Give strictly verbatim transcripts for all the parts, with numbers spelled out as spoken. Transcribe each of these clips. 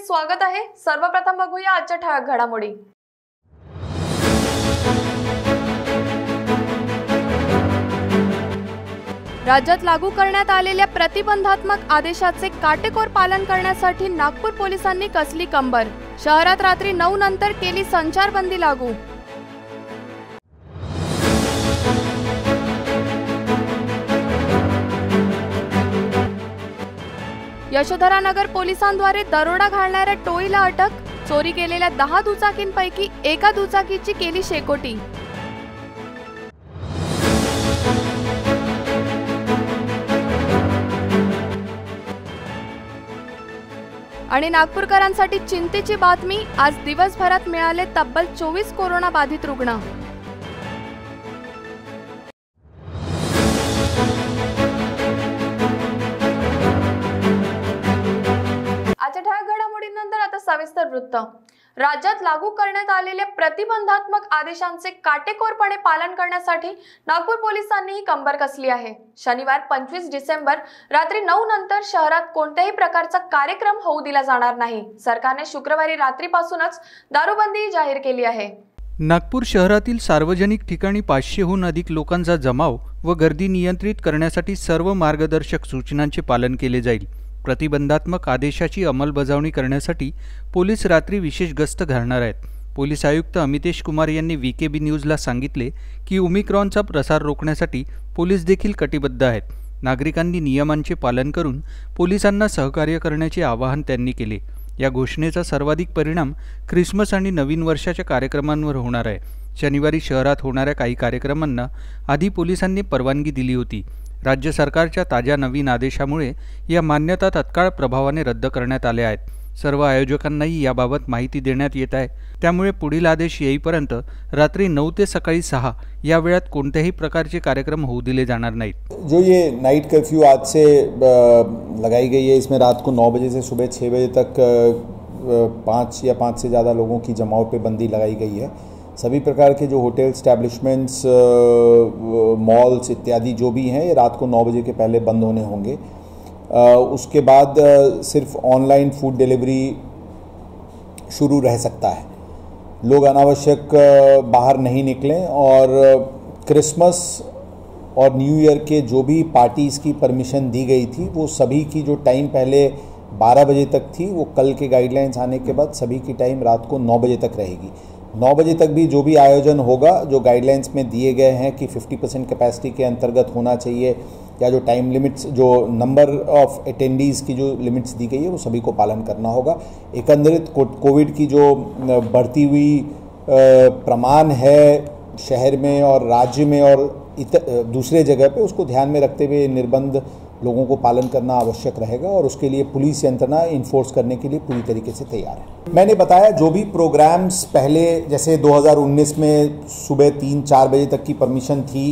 स्वागत आहे। सर्वप्रथम बघूया आजच्या ठळक घडामोडी। राज्यात लागू करण्यात आलेल्या प्रतिबंधात्मक आदेशाचे काटेकोर पालन करण्यासाठी नागपूर पोलिसांनी कसली कंबर। शहरात रात्री नऊ नंतर केली संचारबंदी लागू। यशोधरानगर पोलिसांद्वारे दरोडा घालणाऱ्या टोळीला अटक। चोरी केलेल्या दहा दुचाकींपैकी एका दुचाकीची केली शेकोटी। आणि नागपूरकरांसाठी चिंतेची बातमी, आज दिवसभरात मिळाले तब्बल चोवीस कोरोना बाधित रुग्ण। घडामोडीनंतर आता सविस्तर वृत्त। राज्यात लागू करण्यात आलेल्या प्रतिबंधात्मक आदेशांचे काटेकोरपणे पालन करण्यासाठी नागपूर पोलिसांनीही कंबर कसली आहे। शनिवार पंचवीस डिसेंबर रात्री नऊ नंतर शहरात कोणत्याही प्रकारचा कार्यक्रम होऊ दिला जाणार नाही। सरकारने शुक्रवारी रात्रीपासूनच दारूबंदी जाहीर केली आहे। नागपूर शहरातील सार्वजनिक ठिकाणी पाचशेहून अधिक लोकांचा जमाव व गर्दी नियंत्रित करण्यासाठी सर्व मार्गदर्शक सूचनांचे पालन केले जाईल। प्रतिबंधात्मक आदेशाची अंमलबजावणी करण्यासाठी पोलीस रात्री विशेष गस्त घालणार आहेत। पोलीस आयुक्त अमितेश कुमार यांनी व्हीकेबी न्यूजला सांगितले की ओमिक्रॉनचा प्रसार रोखण्यासाठी पोलीस देखील कटिबद्ध आहेत। नागरिकांनी नियमांचे पालन करून पोलिसांना सहकार्य करण्याचे आवाहन त्यांनी केले। या घोषणेचा सर्वाधिक परिणाम ख्रिसमस आणि नवीन वर्षाच्या कार्यक्रमांवर होणार आहे। शनिवारी शहरात होणाऱ्या काही कार्यक्रमांना आधी पोलिसांनी परवानगी दिली होती। राज्य सरकारच्या ताज्या नवीन आदेशामुळे या मान्यता तत्काळ प्रभावाने रद्द करण्यात आल्या आहेत। सर्व आयोजकांनाही याबाबत माहिती देण्यात येत आहे। त्यामुळे पुढील आदेश येईपर्यंत रात्री नऊ ते सकाळी सहा या वेळात कोणत्याही प्रकारचे कार्यक्रम होऊ दिले जाणार नाहीत। जो ये नाइट कर्फ्यू आज से लगाई गई है, इसमें रात को नौ बजे से सुबह छः बजे तक पाँच या पाँच से ज़्यादा लोगों की जमाव पे बंदी लगाई गई है। सभी प्रकार के जो होटल स्टैब्लिशमेंट्स, मॉल्स इत्यादि जो भी हैं, ये रात को नौ बजे के पहले बंद होने होंगे। उसके बाद सिर्फ ऑनलाइन फूड डिलीवरी शुरू रह सकता है। लोग अनावश्यक बाहर नहीं निकलें और क्रिसमस और न्यू ईयर के जो भी पार्टीज़ की परमिशन दी गई थी वो सभी की जो टाइम पहले बारह बजे तक थी वो कल के गाइडलाइंस आने के बाद सभी की टाइम रात को नौ बजे तक रहेगी। नौ बजे तक भी जो भी आयोजन होगा, जो गाइडलाइंस में दिए गए हैं कि पचास परसेंट कैपेसिटी के अंतर्गत होना चाहिए, या जो टाइम लिमिट्स, जो नंबर ऑफ अटेंडीज़ की जो लिमिट्स दी गई है वो सभी को पालन करना होगा। एकंदरित कोविड की जो बढ़ती हुई प्रमाण है शहर में और राज्य में और दूसरे जगह पे, उसको ध्यान में रखते हुए निर्बंध लोगों को पालन करना आवश्यक रहेगा और उसके लिए पुलिस यंत्रणा इन्फोर्स करने के लिए पूरी तरीके से तैयार है। मैंने बताया जो भी प्रोग्राम्स पहले जैसे दो हज़ार उन्नीस में सुबह तीन चार बजे तक की परमिशन थी,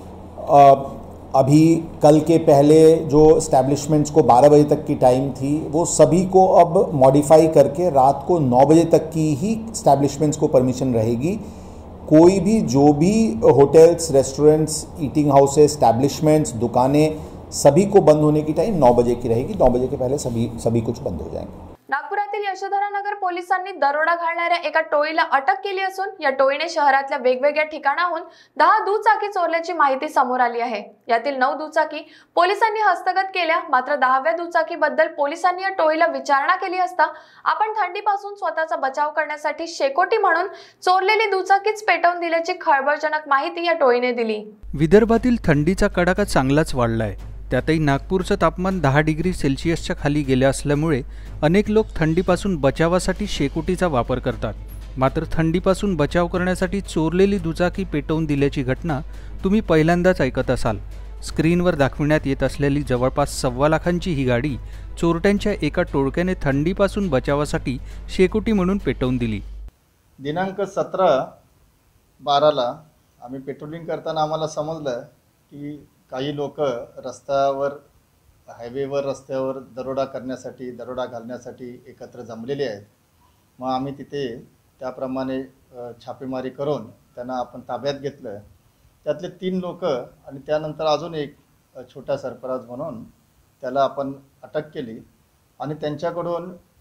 अभी कल के पहले जो एस्टैब्लिशमेंट्स को बारह बजे तक की टाइम थी वो सभी को अब मॉडिफाई करके रात को नौ बजे तक की ही एस्टैब्लिशमेंट्स को परमिशन रहेगी। कोई भी जो भी hotels, restaurants, eating houses, establishments, दुकानें सभी को बंद होने की टाइम नौ बजे की रहेगी। नौ बजे के पहले सभी सभी कुछ बंद हो जाएंगे। नागपुरातील यशोधरानगर पोलिसांनी दरोडा घालणाऱ्या एका टोळीला अटक केली असून या टोळीने शहरातल्या वेगवेगळ्या ठिकाणाहून दहा दुचाकी चोरल्याची माहिती समोर आली आहे। यातील नऊ दुचाकी पोलिसांनी हस्तगत केल्या। मात्र दहाव्या दुचाकीबद्दल पोलिसांनी या टोळीला विचारणा केली असता आपण थंडीपासून स्वतःचा बचाव करण्यासाठी शेकोटी म्हणून चोरलेली दुचाकीच पेटवून दिल्याची खळबळजनक माहिती या टोळीने दिली। विदर्भातील थंडीचा कडाका चांगलाच वाढलाय। त्यातही नागपूरचं तापमान दहा डिग्री सेल्सिअसच्या खाली गेले असल्यामुळे अनेक लोक थंडीपासून बचावासाठी शेकोटीचा वापर करतात। मात्र थंडीपासून बचाव करण्यासाठी चोरलेली दुचाकी पेटवून दिल्याची घटना तुम्ही पहिल्यांदाच ऐकत असाल। स्क्रीनवर दाखवण्यात येत असलेली जवळपास सव्वा लाखांची ही गाडी चोरट्यांच्या एका टोळक्याने थंडीपासून बचावासाठी शेकोटी म्हणून पेटवून दिली। दिनांक सतरा बाराला आम्ही पेट्रोलिंग करताना आम्हाला समजलं की काही लोक रस्त्यावर, हायवेवर रस्त्यावर दरोडा करण्यासाठी, दरोडा घालण्यासाठी एकत्र जमलेले आहेत। मग आम्ही तिथे त्याप्रमाणे छापेमारी करून त्यांना आपण ताब्यात घेतलं। त्यातले तीन लोक आणि त्यानंतर अजून एक छोटा सरफराज म्हणून त्याला आपण अटक केली आणि त्यांच्याकडून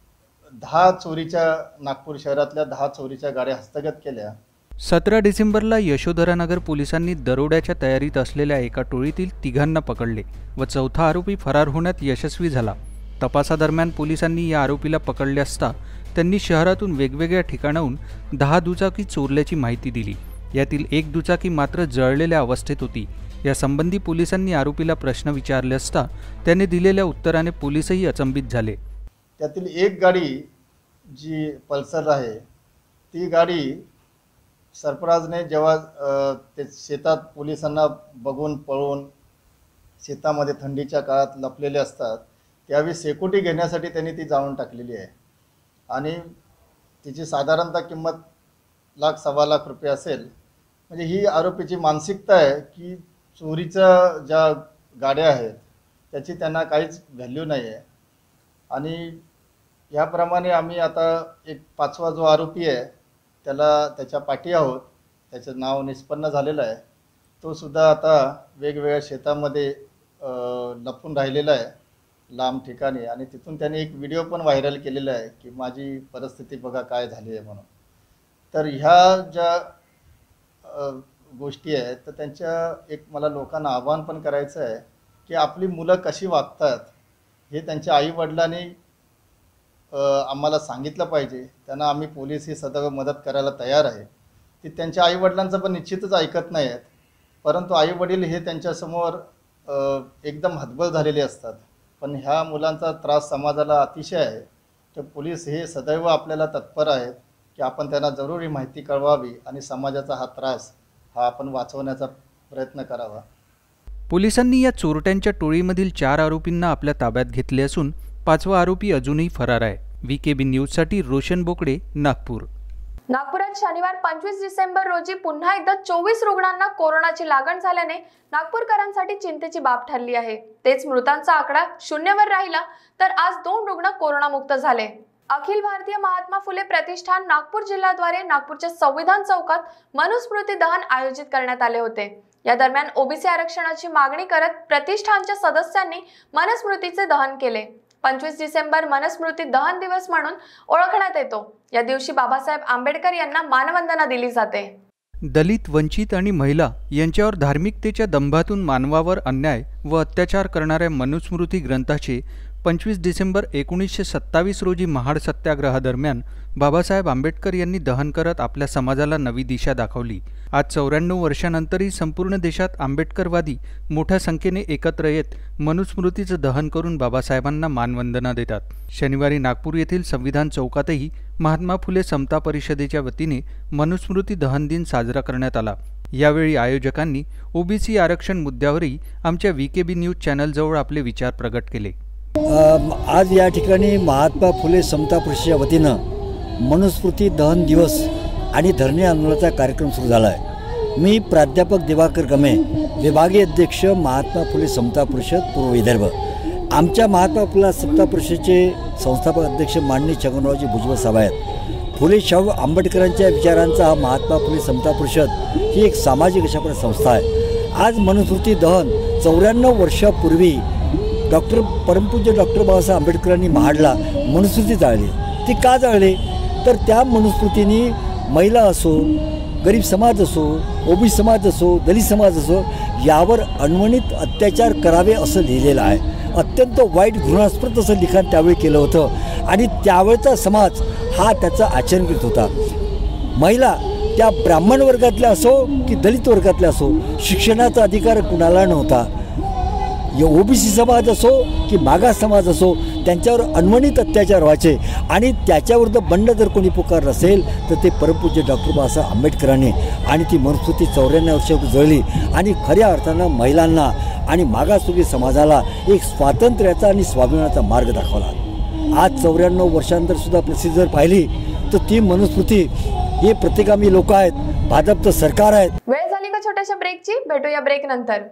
दहा चोरीच्या नागपूर शहरातल्या दहा चोरीच्या गाड्या हस्तगत केल्या. सतरा डिसेंबरला यशोधरानगर पोलिसांनी दरोड्याच्या तयारीत असलेल्या एका टोळीतील तिघांना पकडले व चौथा आरोपी फरार होण्यात यशस्वी झाला. तपासादरम्यान पोलिसांनी या आरोपीला पकडले असता त्यांनी शहरातून वेगवेगळ्या ठिकाणाहून दहा दुचाकी चोरल्याची माहिती दिली. यातील एक दुचाकी मात्र जळलेल्या अवस्थेत होती. यासंबंधी पोलिसांनी आरोपीला प्रश्न विचारले असता त्याने दिलेल्या उत्तराने पोलीसही अचंबित झाले. त्यातील एक गाडी जी पल्सर आहे ती गाडी सरफराजने जेव्हा ते शेतात पोलिसांना बघून पळून शेतामध्ये थंडीच्या काळात लपलेले असतात त्यावेळी सेक्युरिटी घेण्यासाठी त्यांनी ती जाळून टाकलेली आहे आणि तिची साधारणतः किंमत लाख सव्वा लाख रुपये असेल. म्हणजे ही आरोपीची मानसिकता आहे की चोरीच्या ज्या गाड्या आहेत त्याची त्यांना काहीच व्हॅल्यू नाही आहे. आणि याप्रमाणे आम्ही आता एक पाचवा जो आरोपी आहे त्याला त्याच्या पाठी आहोत. त्याचं नाव निष्पन्न झालेलं आहे. तो सुद्धा आता वेगवेगळ्या शेतामध्ये लपून राहिलेला आहे लांब ठिकाणी आणि तिथून त्याने एक व्हिडिओ पण व्हायरल केलेला आहे की माझी परिस्थिती बघा काय झाली आहे म्हणून. तर ह्या ज्या गोष्टी आहेत तर त्यांच्या एक मला लोकांना आवाहन पण करायचं आहे की आपली मुलं कशी वागतात हे त्यांच्या आईवडिलांनी आम्हाला सांगितलं पाहिजे. त्यांना आम्ही पोलीस ही सदैव मदत करायला तयार आहे. ती त्यांच्या आईवडिलांचं पण निश्चितच ऐकत नाही आहेत परंतु आईवडील हे त्यांच्यासमोर एकदम हतबल झालेले असतात. पण ह्या मुलांचा त्रास समाजाला अतिशय आहे. तर पोलीस हे सदैव आपल्याला तत्पर आहेत की आपण त्यांना जरूर ही माहिती कळवावी आणि समाजाचा हा त्रास हा आपण वाचवण्याचा प्रयत्न करावा. पोलिसांनी या चोरट्यांच्या टोळीमधील चार आरोपींना आपल्या ताब्यात घेतले असून पाचवा आरोपी अजूनही फरार आहे. व्ही के बी न्यूजसाठी रोशन बोकडे, नागपूर. नागपुरात शनिवार पंचवीस डिसेंबर रोजी पुन्हा एकदा चोवीस रुग्णांना कोरोनाची लागण झाल्याने नागपूरकरांसाठी चिंतेची बाब ठरली आहे. तेच मृतांचा आकडा शून्यावर राहिला तर आज दोन रुग्ण कोरोनामुक्त झाले. अखिल भारतीय महात्मा फुले प्रतिष्ठान नागपूर जिल्ह्याद्वारे नागपूरच्या संविधान चौकात मनुस्मृती दहन आयोजित करण्यात आले होते. या दरम्यान ओबीसी आरक्षणाची मागणी करत प्रतिष्ठानच्या सदस्यांनी मनुस्मृतीचे दहन केले. पंचवीस डिसेंबर मनुस्मृती दहन दिवस म्हणून ओळखण्यात येतो. या दिवशी बाबासाहेब आंबेडकर यांना मानवंदना दिली जाते. दलित, वंचित आणि महिला यांच्यावर धार्मिकतेच्या दंभातून मानवावर अन्याय व अत्याचार करणाऱ्या मनुस्मृती ग्रंथाचे पंचवीस डिसेंबर एकोणीसशे सत्तावीस रोजी महाड सत्याग्रहादरम्यान बाबासाहेब आंबेडकर यांनी दहन करत आपल्या समाजाला नवी दिशा दाखवली. आज चौऱ्याण्णव वर्षांनंतरही संपूर्ण देशात आंबेडकरवादी मोठ्या संख्येने एकत्र येत मनुस्मृतीचं दहन करून बाबासाहेबांना मानवंदना देतात. शनिवारी नागपूर येथील संविधान चौकातही महात्मा फुले समता परिषदेच्या वतीने मनुस्मृती दहन दिन साजरा करण्यात आला. यावेळी आयोजकांनी ओबीसी आरक्षण मुद्द्यावरही आमच्या व्ही के बी न्यूज चॅनलजवळ आपले विचार प्रगट केले. आज या ठिकाणी महात्मा फुले समता परिषदेच्या वतीनं मनुस्मृती दहन दिवस आणि धरणे आंदोलनाचा कार्यक्रम सुरू झाला आहे. मी प्राध्यापक दिवाकर गमे, विभागीय अध्यक्ष महात्मा फुले समता परिषद पूर्व विदर्भ. आमच्या महात्मा फुले समता परिषदेचे संस्थापक अध्यक्ष माननीय छगनरावजी भुजबळ साहेब आहेत. फुले शाहू आंबेडकरांच्या विचारांचा हा महात्मा फुले समता परिषद ही एक सामाजिक अशा प्रकारची संस्था आहे. आज मनुस्मृती दहन चौऱ्याण्णव वर्षापूर्वी डॉक्टर परमपूज्य डॉक्टर बाबासाहेब आंबेडकरांनी महाडला मनुस्मृती जाळली. ती का जाळली तर त्या मनुस्मृतीने महिला असो, गरीब समाज असो, ओबीसी समाज असो, दलित समाज असो यावर अनवणित अत्याचार करावे असं लिहिलेलं आहे. अत्यंत वाईट घृणास्पद असं लिखाण त्यावेळी केलं होतं आणि त्यावेळचा समाज हा त्याचा आचरण करीत होता. महिला त्या ब्राह्मण वर्गातल्या असो की दलित वर्गातल्या असो शिक्षणाचा अधिकार कुणाला नव्हता. ओबीसी समाज असो की मागास समाज असो त्यांच्यावर अनवणित अत्याचार व्हायचे आणि त्याच्याविरुद्ध बंड जर कोणी पुकारलं असेल तर ते परमपूज्य डॉक्टर बाबासाहेब आंबेडकरांनी आणि ती मनुस्मृती चौऱ्याण्णव वर्षापूर्वी जळली आणि खऱ्या अर्थानं महिलांना आणि मागासवर्गीय समाजाला एक स्वातंत्र्याचा आणि स्वाभिमानाचा मार्ग दाखवला. आज चौऱ्याण्णव वर्षांनंतर सुद्धा प्रसिद्ध जर पाहिली तर ती मनुस्मृती हे प्रतिगामी लोक आहेत, भाजपचं सरकार आहेत. वेळ झाली का छोट्याशा ब्रेकची? भेटूया ब्रेक नंतर.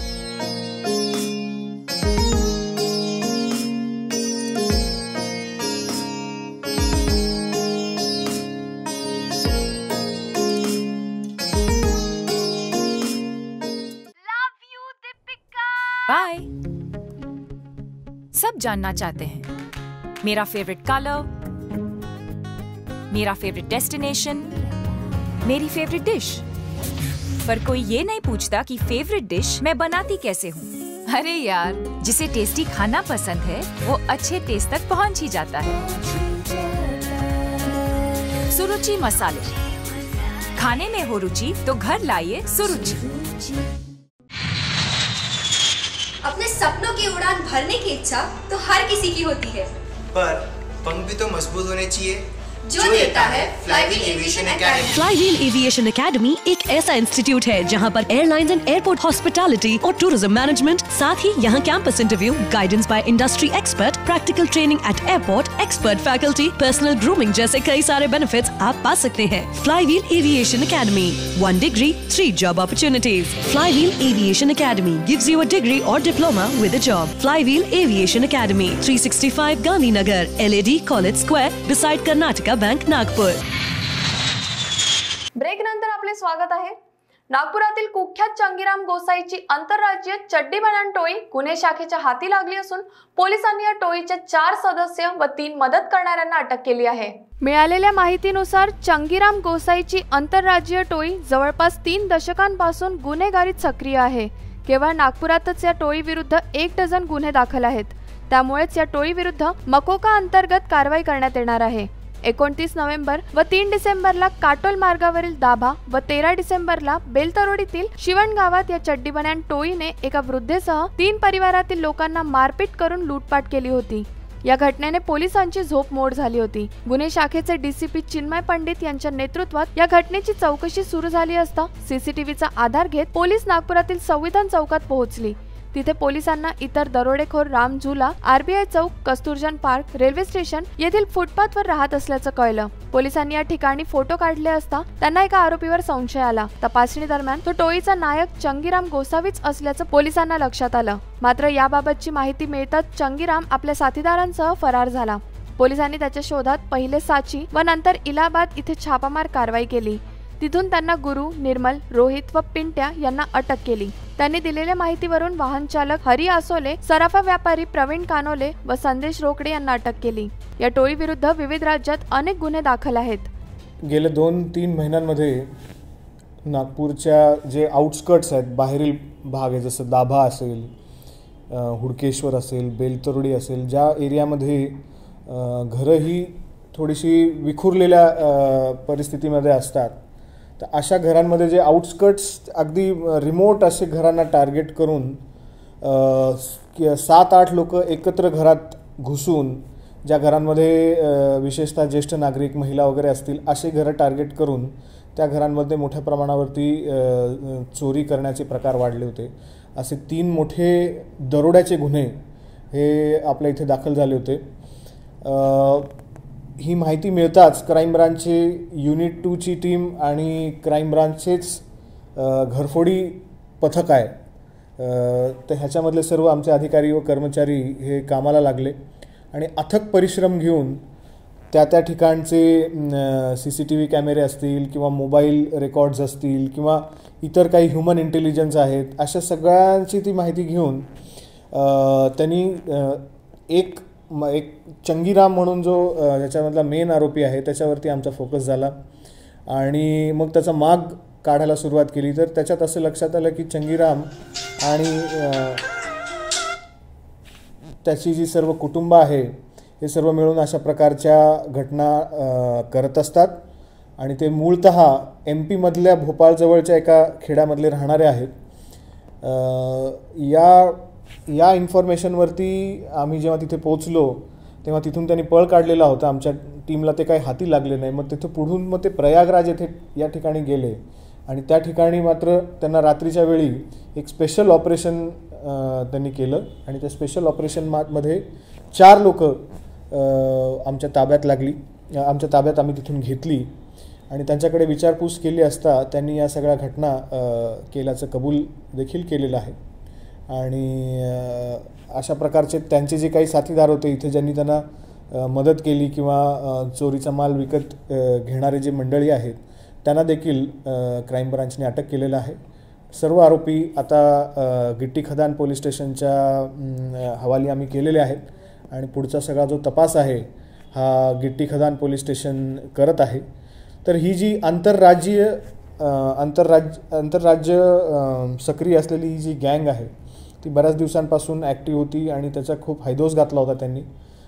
बाय। सब जानना चाहते हैं मेरा फेवरेट कलर, मेरा फेवरेट डेस्टिनेशन, मेरी फेवरेट डिश। पर कोई ये नहीं पूछता कि फेवरेट डिश मैं बनाती कैसे हूँ। अरे यार, जिसे टेस्टी खाना पसंद है वो अच्छे टेस्ट तक पहुँच ही जाता है। सुरुचि मसाले, खाने में हो रुचि तो घर लाइए सुरुचि। अपने सपनों की उड़ान भरने की इच्छा तो हर किसी की होती है, पर पंख भी तो मजबूत होने चाहिए, जो देता है Flywheel aviation academy. Flywheel aviation academy एक ऐसा इंस्टीट्यूट है जहां पर एयरलाइंस एंड एयरपोर्ट हॉस्पिटैलिटी और टूरिज्म मैनेजमेंट, साथ ही यहां campus interview, guidance by industry expert, practical training at airport, expert faculty, personal grooming जैसे कई सारे बेनिफिट्स आप पा सकते हैं। Flywheel aviation academy, one degree three job opportunities. Flywheel aviation academy gives you a degree और diploma with a job. Flywheel aviation academy, three sixty five Gandhinagar, L A D college square, beside Karnataka bank, Nagpur. Break नंतर आपले स्वागत आहे। नागपुरातील कुख्यात चंगीराम गोसाईची आंतरराज्यीय चड्डी बनान टोळी गुन्हे शाखेच्या हाती लागली असून पोलिसांनी या टोळीचे चार सदस्य व तीन मदत करणाऱ्यांना अटक केली आहे। मिळालेल्या माहितीनुसार चंगीराम गोसाईची आंतरराज्यीय टोळी जवळपास तीन दशकांपासून गुन्हेगारीत सक्रिय आहे। केवळ नागपुरातच या टोळीविरुद्ध एक डझन गुन्हे दाखल आहेत। त्यामुळेच या टोळीविरुद्ध मकोका अंतर्गत कारवाई करण्यात येणार आहे। एकोणतीस नोव्हेंबर व तीन डिसेंबरला काटोल मार्गावरील दाभा व तेरा डिसेंबरला बेलतरोडीतील शिवण गावात या चड्डी बनान टोळीने एका वृद्धेसह तीन परिवारातील लोकांना मारपीट करून लूटपाट केली होती। या घटनेने पोलिसांची झोप मोड झाली होती। गुन्हे शाखेचे डीसीपी चिन्मय पंडित यांच्या नेतृत्वात या घटनेची चौकशी सुरू झाली असता सीसीटीव्हीचा आधार घेत पोलीस नागपुरातील संविधान चौकात पोहोचली। तिथे पोलिसांना इतर दरोडेखोर राम झुला, आरबीआय चौक, कस्तुरजन पार्क, रेल्वे स्टेशन येथील फुटपाथवर राहत असल्याचं कळलं। पोलिसांनी या ठिकाणी फोटो काढले असता त्यांना एका आरोपीवर संशय आला। तपासणी दरम्यान तो टोळीचा नायक चंगीराम गोसावीच असल्याचं पोलिसांना लक्षात आलं। मात्र याबाबतची माहिती मिळताच चंगीराम आपल्या साथीदारांसह फरार झाला। पोलिसांनी त्याच्या शोधात पहिले साची व नंतर इलाहाबाद इथे छापामार कारवाई केली। तिथून त्यांना गुरु, निर्मल, रोहित व पिंट्या यांना अटक केली। त्यांनी दिलेल्या माहितीवरून वाहन चालक हरी आसोले, सराफा व्यापारी प्रवीण कानोले व संदेश रोकडे यांना अटक केली। या टोळीविरुद्ध विविध राज्यात अनेक गुन्हे दाखल आहेत। गेल्या दोन तीन महिन्यांमध्ये नागपूरच्या जे आउटस्कर्ट्स आहेत, बाहेरील भाग आहे, जसं दाभा असेल, हुडकेश्वर असेल, बेलतरोडी असेल, ज्या एरियामध्ये घरं ही थोडीशी विखुरलेल्या परिस्थितीमध्ये असतात, तर अशा घरांमध्ये जे आउटस्कर्ट्स अगदी रिमोट असे घरांना टार्गेट करून सात आठ लोक एकत्र घरात घुसून, ज्या घरांमध्ये विशेषतः ज्येष्ठ नागरिक, महिला वगैरे असतील, असे घरं टार्गेट करून त्या घरांमध्ये मोठ्या प्रमाणावरती चोरी करण्याचे प्रकार वाढले होते। असे तीन मोठे दरोड्याचे गुन्हे हे आपल्या इथे दाखल झाले होते। ही माहिती मिळताच क्राईम ब्रांचचे युनिट टूची टीम आणि क्राईम ब्रांचचेच घरफोडी पथक आहे, तर ह्याच्यामधले सर्व आमचे अधिकारी व कर्मचारी हे कामाला लागले आणि अथक परिश्रम घेऊन त्या त्या ठिकाणचे सी सी टी व्ही कॅमेरे असतील किंवा मोबाईल रेकॉर्ड्स असतील किंवा इतर काही ह्युमन इंटेलिजन्स आहेत, अशा सगळ्यांची ती माहिती घेऊन त्यांनी एक एक चंगीराम म्हणून जो याच्यामधला मेन आरोपी आहे त्याच्यावरती आमचा फोकस झाला आणि मग त्याचा माग काढायला सुरुवात केली। तर त्याच्यात असं लक्षात आलं की चंगीराम आणि त्याची जी सर्व कुटुंब आहे हे सर्व मिळून अशा प्रकारच्या घटना करत असतात आणि ते मूळतः एम पीमधल्या भोपाळजवळच्या एका खेड्यामधले राहणारे आहेत। या या इन्फॉर्मेशनवरती आम्ही जेव्हा तिथे पोहोचलो तेव्हा तिथून त्यांनी पळ काढलेला होता। आमच्या टीमला ते काही हाती लागले नाही। मग तिथं पुढून मग ते प्रयागराज येथे या ठिकाणी गेले आणि त्या ठिकाणी मात्र त्यांना रात्रीच्या वेळी एक स्पेशल ऑपरेशन त्यांनी केलं आणि त्या स्पेशल ऑपरेशनमध्ये चार लोक आमच्या ताब्यात लागली आमच्या ताब्यात आम्ही तिथून घेतली आणि त्यांच्याकडे विचारपूस केली असता त्यांनी या सगळ्या घटना केल्याचं कबूल देखील केलेलं आहे। आणि अशा प्रकारचे त्यांचे जे काही साथीदार होते इथे ज्यांनी त्यांना मदत केली किंवा चोरीचा माल विकत घेणारे जे मंडळी आहेत त्यांना देखील क्राईम ब्रांचने अटक केलेलं आहे। सर्व आरोपी आता गिट्टी खदान पोलीस स्टेशनच्या हवाली आम्ही केलेले आहेत आणि पुढचा सगळा जो तपास आहे हा गिट्टी खदान पोलीस स्टेशन करत आहे. तर ही जी आंतरराज्यीय आंतरराज्य आंतरराज्य सक्रिय असलेली ही जी गँग आहे ती बऱ्याच दिवसांपासून ॲक्टिव्ह होती आणि त्याचा खूप हैदोस घातला होता त्यांनी.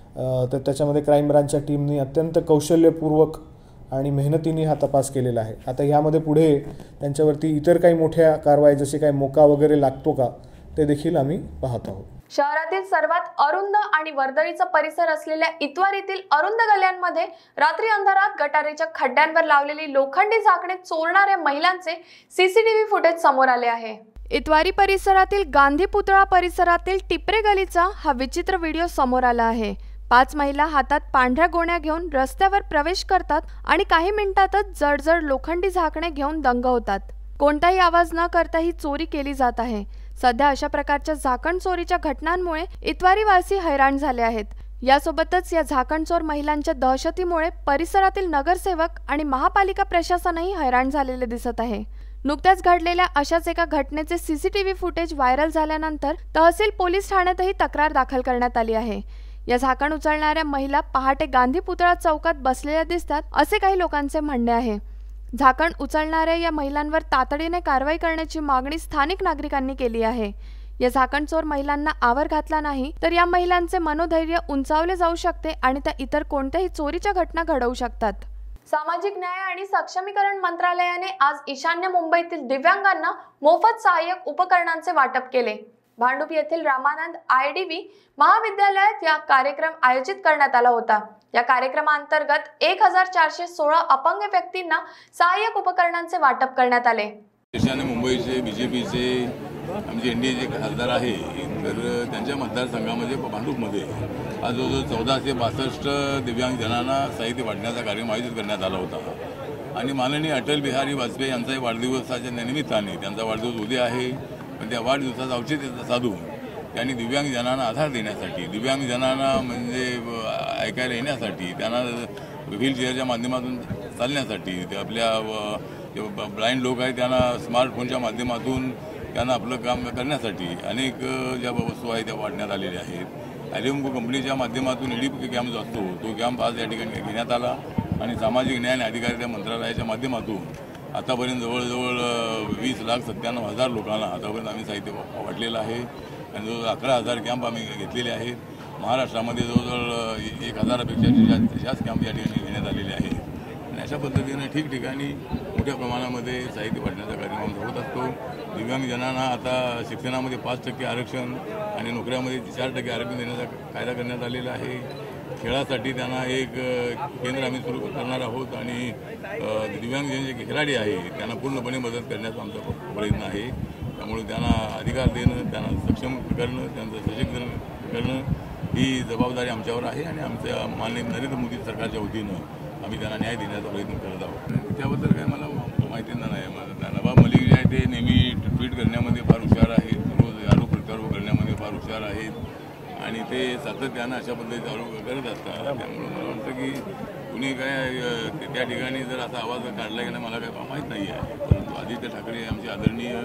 तर त्याच्यामध्ये क्राईम ब्रांचच्या टीमने अत्यंत कौशल्यपूर्वक आणि मेहनतीने हा तपास केलेला आहे. आता ह्यामध्ये पुढे त्यांच्यावरती इतर काही मोठ्या कारवाई जसे काही मोका वगैरे लागतो का ते देखील आम्ही पाहत आहोत. शहरातील सर्वात अरुंद आणि वर्दळीचा परिसर असलेल्या इतवारीतील अरुंद गल्ल्यांमध्ये रात्री अंधारात गटारीच्या खड्ड्यांवर लावलेली लोखंडी झाकणे चोरणाऱ्या महिलांचे सीसीटीव्ही फुटेज समोर आले आहे. इतवारी परिसरातील गांधी पुतळा परिसरातील टिपरे गलीचा हा विचित्र व्हिडिओ समोर आला आहे. पाच महिला हातात पांढऱ्या गोण्या घेऊन रस्त्यावर प्रवेश करतात आणि काही मिनिटातच जडजड लोखंडी झाकणे घेऊन दंग होतात. कोणताही आवाज न करता ही चोरी केली जात आहे. सध्या अशा प्रकारच्या झाकण चोरीच्या घटनांमुळे इतवारीवासी हैराण झाले आहेत. यासोबतच या झाकणचोर महिलांच्या दहशतीमुळे परिसरातील नगरसेवक आणि महापालिका प्रशासनही हैराण झालेले दिसत आहे. नुकत्याच घडलेल्या अशाच एका घटनेचे सीसीटीव्ही फुटेज व्हायरल झाल्यानंतर तहसील पोलीस ठाण्यातही तक्रार दाखल करण्यात आली आहे. या झाकण उचलणाऱ्या महिला पहाटे गांधी पुतळा चौकात बसलेल्या दिसतात असे काही लोकांचे म्हणणे आहे. झाकण उचलणाऱ्या या महिलांवर तातडीने कारवाई करण्याची मागणी स्थानिक नागरिकांनी केली आहे. या झाकणचोर महिलांना आवर घातला नाही तर या महिलांचे मनोधैर्य उंचावले जाऊ शकते आणि त्या इतर कोणत्याही चोरीच्या घटना घडवू शकतात. सामाजिक न्याय आणि सक्षमीकरण मंत्रालयाने आज ईशान्य मुंबईतील दिव्यांगांना मोफत सहाय्यक उपकरणांचे वाटप केले. भांडुप येथील रामानंद आय डी बी महाविद्यालयात या कार्यक्रम आयोजित करण्यात आला होता. या कार्यक्रमांतर्गत एक हजार चारशे सोळा अपंग व्यक्तींना सहाय्यक उपकरणांचे वाटप करण्यात आले. ईशान्य मुंबईचे बीजेपीचे आमचे एनडीएचे खासदार आहे तर त्यांच्या मतदारसंघामध्ये भांडुपमध्ये आज जवळजवळ चौदाशे बासष्ट दिव्यांग जनांना साहित्य वाटण्याचा कार्यक्रम आयोजित करण्यात आला होता आणि माननीय अटल बिहारी वाजपेयी यांचाही वाढदिवसाच्या निमित्ताने त्यांचा वाढदिवस उद्या आहे. पण त्या वाढदिवसाचं औचित्य साधून त्यांनी दिव्यांग जनांना आधार देण्यासाठी दिव्यांग जनांना म्हणजे ऐकायला येण्यासाठी त्यांना व्हीलचेअरच्या माध्यमातून चालण्यासाठी ते आपल्या ब्लाइंड लोक आहेत त्यांना स्मार्टफोनच्या माध्यमातून त्यांना आपलं काम करण्यासाठी अनेक ज्या वस्तू आहेत त्या वाटण्यात आलेल्या आहेत. ॲलिमको कंपनीच्या माध्यमातून एडीपी कॅम्प जो असतो तो कॅम्प आज या ठिकाणी घेण्यात आला आणि सामाजिक न्याय आणि अधिकारिता मंत्रालयाच्या माध्यमातून आतापर्यंत जवळजवळ वीस लाख सत्त्याण्णव हजार लोकांना आतापर्यंत आम्ही साहित्य वाटलेलं आहे आणि जवळजवळ अकरा हजार कॅम्प आम्ही घेतलेले आहेत. महाराष्ट्रामध्ये जवळजवळ एक हजारापेक्षा जास्त कॅम्प या ठिकाणी घेण्यात आलेले आहेत आणि अशा पद्धतीने ठिकठिकाणी मोठ्या प्रमाणामध्ये साहित्य वाटण्याचा कार्यक्रम होत असतो. दिव्यांगजनांना आता शिक्षणामध्ये पाच टक्के आरक्षण आणि नोकऱ्यामध्ये चार टक्के आरक्षण देण्याचा कायदा करण्यात आलेला आहे. खेळासाठी त्यांना एक केंद्र आम्ही सुरू करणार आहोत आणि दिव्यांग जे खेळाडी आहे त्यांना पूर्णपणे मदत करण्याचा आमचा प्रयत्न आहे. त्यामुळे त्यांना अधिकार देणं त्यांना सक्षम करणं त्यांचं सशक्तीकरण करणं ही जबाबदारी आमच्यावर आहे आणि आमच्या माननीय नरेंद्र मोदी सरकारच्या वतीनं आम्ही त्यांना न्याय देण्याचा प्रयत्न करत आहोत. त्याबद्दल काय मला माहिती नाही. नवाब मलिक जे आहे ते नेहमी ट्विट करण्यामध्ये फार हुशार आहेत. रोज आरोप प्रत्यारोप करण्यामध्ये फार हुशार आहेत आणि ते सातत्यानं अशा पद्धतीचा आरोप करत असतात. त्यामुळे मला वाटतं की कुणी काय त्या ठिकाणी जर असा आवाज काढला की नाही मला काय माहीत नाही आहे. परंतु आदित्य ठाकरे आमचे आदरणीय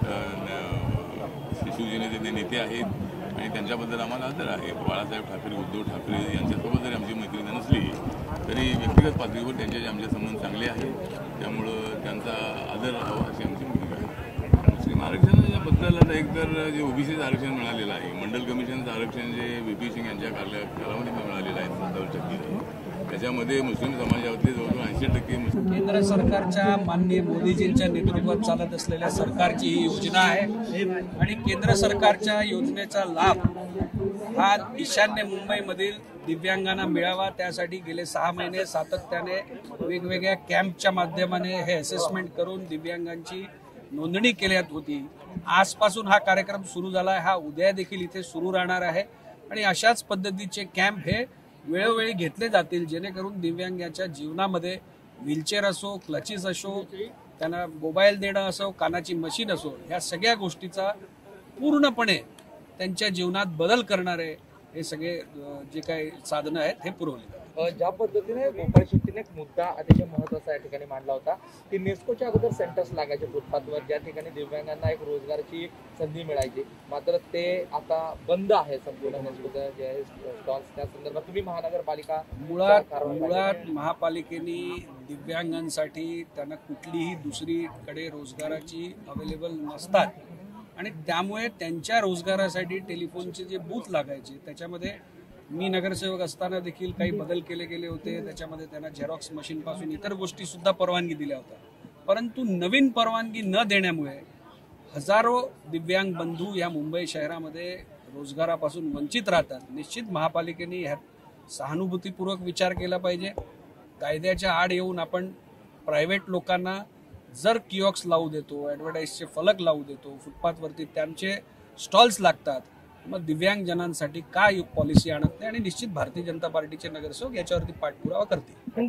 शिवसेनेचे ते नेते आहेत आणि त्यांच्याबद्दल आम्हाला आदर आहे. बाळासाहेब ठाकरे उद्धव ठाकरे यांच्यासोबत जरी आमची मैत्री नसली तरी व्यक्तिगत पातळीवर त्यांच्याशी आमचे संबंध चांगले आहेत. त्यामुळं त्यांचा आदर राहावा अशी आमची भूमिका आहे. मुस्लिम आरक्षणाबद्दल आता एकतर जे ओबीसीचं आरक्षण मिळालेलं आहे मंडल कमिशनचं आरक्षण जे व्ही पी सिंग यांच्या काला कालावधीमध्ये मिळालेलं आहे सत्तावीस टक्के त्याच्यामध्ये मुस्लिम समाजावरती जवळजवळ ऐंशी टक्के केंद्र सरकारच्या माननीय मोदीजींच्या नेतृत्वात चालत असलेल्या सरकारची ही योजना आहे आणि केंद्र सरकारच्या योजनेचा लाभ हा ईशान्य मुंबईमधील दिव्यांगांना मिळावा त्यासाठी गेले सहा महिने सातत्याने वेगवेगळ्या कॅम्पच्या माध्यमाने हे असेसमेंट करून दिव्यांगांची नोंदणी केल्यात होती. आजपासून हा कार्यक्रम सुरू झाला आहे. हा उद्या देखील इथे सुरू राहणार आहे आणि अशाच पद्धतीचे कॅम्प हे वेळोवेळी घेतले जातील जेणेकरून दिव्यांगाच्या जीवनामध्ये व्हीलचेअर असो क्लचेस असो त्यांना मोबाईल देणं असो कानाची मशीन असो ह्या सगळ्या गोष्टीचा पूर्णपणे त्यांच्या जीवनात बदल करणारे हे सगळे जे काही साधनं आहेत हे पुरवले जातात. ज्या पद्धतीने गोपाळ शेट्टीने एक मुद्दा अतिशय महत्त्वाचा या ठिकाणी मांडला होता की नेस्कोच्या अगोदर सेंटर्स लागायचे फुटपाथवर, ज्या ठिकाणी दिव्यांगांना एक रोजगाराची संधी मिळायची, मात्र ते आता बंद आहे संपूर्ण नेस्कोचं जे आहे स्टॉल्स. त्या संदर्भात तुम्ही महानगरपालिका मुळात मुळात महापालिकेने दिव्यांगांसाठी त्यांना कुठलीही दुसरीकडे रोजगाराची अवेलेबल नसतात आणि त्यामुळे त्यांच्या रोजगारासाठी टेलिफोनचे जे बूथ लागायचे त्याच्यामध्ये मी नगरसेवक असताना देखील काही बदल केले गेले होते. त्याच्यामध्ये त्यांना झेरॉक्स मशीनपासून इतर गोष्टी सुद्धा परवानगी दिल्या होत्या. परंतु नवीन परवानगी न देण्यामुळे हजारो दिव्यांग बंधू या मुंबई शहरामध्ये रोजगारापासून वंचित राहतात. निश्चित महापालिकेने ह्यात सहानुभूतीपूर्वक विचार केला पाहिजे. कायद्याच्या आड येऊन आपण प्रायव्हेट लोकांना जर किऑक्स लावू देतो, ॲडव्हर्टाईजचे फलक लावू देतो, फुटपाथवरती त्यांचे स्टॉल्स लागतात, मग दिव्यांग जनांसाठी काय पॉलिसी आणत नाही आणि निश्चित भारतीय जनता पार्टीचे नगरसेवक याच्यावरती पाठपुरावा करतील.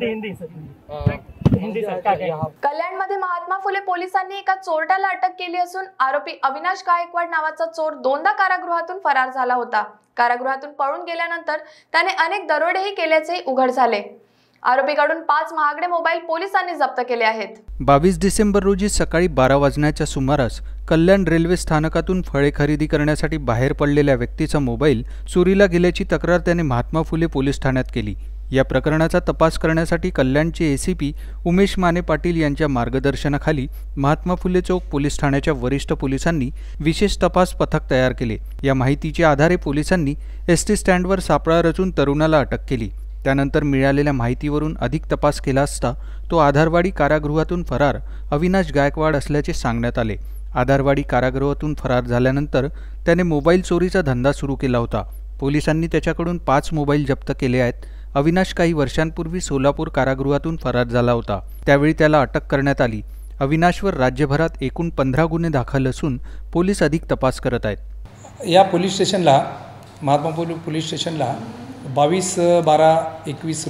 कल्याणमध्ये महात्मा फुले पोलिसांनी एका चोरट्याला अटक केली असून आरोपी अविनाश गायकवाड नावाचा चोर दोनदा कारागृहातून फरार झाला होता. कारागृहातून पळून गेल्यानंतर त्याने अनेक दरोडेही केल्याचे उघड झाले. आरोपीकडून पाच महागडे मोबाईल पोलिसांनी जप्त केले आहेत. बावीस डिसेंबर रोजी सकाळी बारा वाजण्याच्या सुमारास कल्याण रेल्वे स्थानकातून फळे खरेदी करण्यासाठी बाहेर पडलेल्या व्यक्तीचा मोबाईल चोरीला गेल्याची तक्रार त्याने महात्मा फुले पोलीस ठाण्यात केली. या प्रकरणाचा तपास करण्यासाठी कल्याणचे एसीपी उमेश माने पाटील यांच्या मार्गदर्शनाखाली महात्मा फुले चौक पोलीस ठाण्याच्या वरिष्ठ पोलिसांनी विशेष तपास पथक तयार केले. या माहितीच्या आधारे पोलिसांनी एसटी स्टँडवर सापळा रचून तरुणाला अटक केली. त्यानंतर मिळालेल्या माहितीवरून अधिक तपास केला असता तो आधारवाडी कारागृहातून फरार अविनाश गायकवाड असल्याचे सांगण्यात आले. आधारवाडी कारागृहातून फरार झाल्यानंतर त्याने मोबाईल चोरीचा धंदा सुरू केला होता. पोलिसांनी त्याच्याकडून पाच मोबाईल जप्त केले आहेत. अविनाश काही वर्षांपूर्वी सोलापूर कारागृहातून फरार झाला होता, त्यावेळी त्याला अटक करण्यात आली. अविनाशवर राज्यभरात एकूण पंधरा गुन्हे दाखल असून पोलीस अधिक तपास करत आहेत. या पोलीस स्टेशनला महात्मा फुले पोलीस स्टेशनला बावीस बारा एकवीस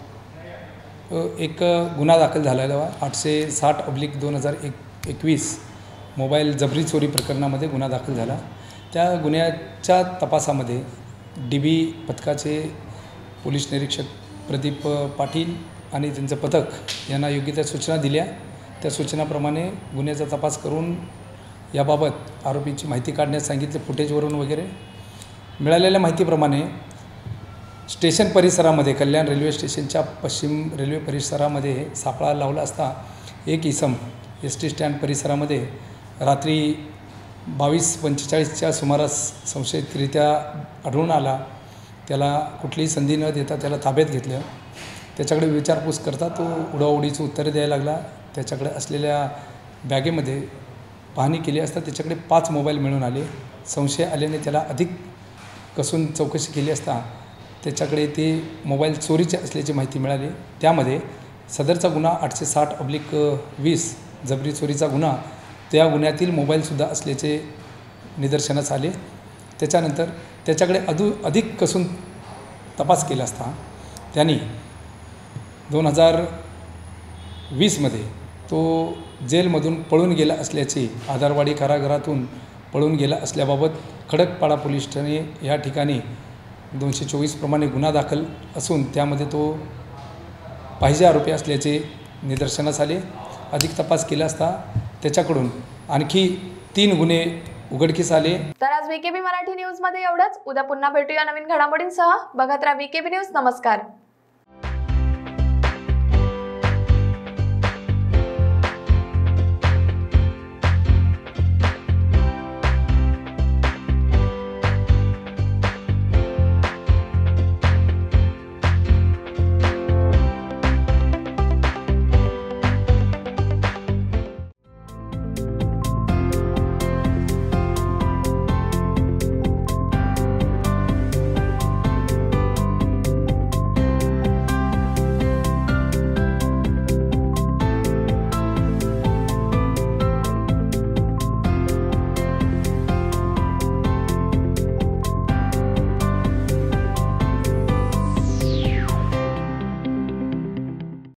रोजी एक गुन्हा दाखल झालेला होता. आठशे साठ अब्लिक दोन हजार एक एकवीस मोबाईल जबरी चोरी प्रकरणामध्ये गुन्हा दाखल झाला. त्या गुन्ह्याच्या तपासामध्ये डी बी पथकाचे पोलीस निरीक्षक प्रदीप पाटील आणि त्यांचं पथक यांना योग्य त्या सूचना दिल्या. त्या सूचनाप्रमाणे गुन्ह्याचा तपास करून याबाबत आरोपीची माहिती काढण्यास सांगितले. फुटेजवरून वगैरे मिळालेल्या माहितीप्रमाणे स्टेशन परिसरामध्ये कल्याण रेल्वे स्टेशनच्या पश्चिम रेल्वे परिसरामध्ये सापळा लावला असता एक इसम एस टी स्टँड परिसरामध्ये रात्री बावीस पंचेचाळीसच्या सुमारास संशयितरित्या आढळून आला. त्याला कुठलीही संधी न देता त्याला ताब्यात घेतलं. त्याच्याकडे विचारपूस करता तो उडाउडीची उत्तरे द्यायला लागला. त्याच्याकडे असलेल्या बॅगेमध्ये पाहणी केली असता त्याच्याकडे पाच मोबाईल मिळून आले. संशय आल्याने त्याला अधिक कसून चौकशी केली असता त्याच्याकडे ते मोबाईल चोरीचे असल्याची माहिती मिळाली. त्यामध्ये सदरचा गुन्हा आठशे साठ अब्लिक वीस जबरी चोरीचा गुन्हा त्या गुन्ह्यातील मोबाईलसुद्धा असल्याचे निदर्शनास आले. त्याच्यानंतर त्याच्याकडे अदू अधिक कसून तपास केला असता त्यांनी दोन हजार वीसमध्ये तो जेलमधून पळून गेला असल्याचे आधारवाडी कारागृहातून पळून गेला असल्याबाबत खडकपाडा पोलीस ठाणे या ठिकाणी दोनशे चोवीस प्रमाणे गुन्हा दाखल असून त्यामध्ये तो पाहिजे आरोपी असल्याचे निदर्शनास आले. अधिक तपास केला असता त्याच्याकडून आणखी तीन गुन्हे उघडकीस आले. तर आज व्हीकेबी मराठी न्यूज मध्ये एवढंच. उद्या पुन्हा भेटूया नवीन घडामोडींसह. बघत राहा व्हीकेबी न्यूज. नमस्कार.